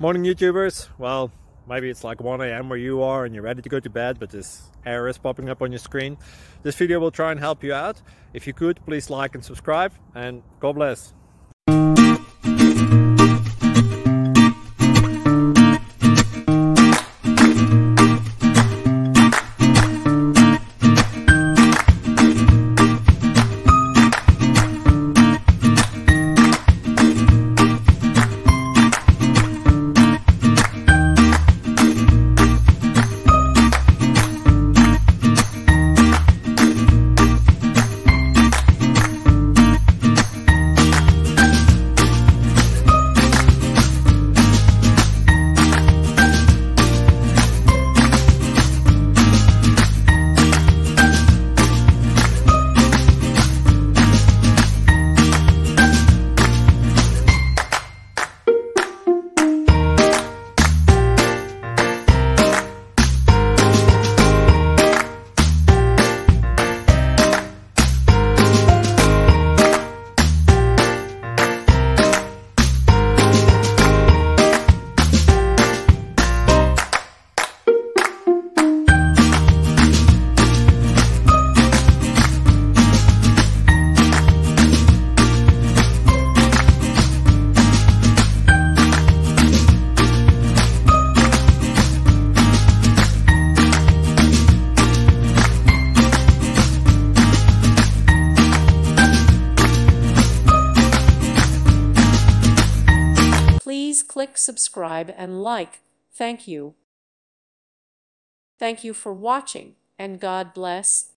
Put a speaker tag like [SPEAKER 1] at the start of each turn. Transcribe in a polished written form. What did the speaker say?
[SPEAKER 1] Morning YouTubers. Well, maybe it's like 1 a.m. where you are and you're ready to go to bed, but this error is popping up on your screen. This video will try and help you out. If you could, please like and subscribe, and God bless.
[SPEAKER 2] Please click subscribe and like. Thank you. Thank you for watching, and God bless.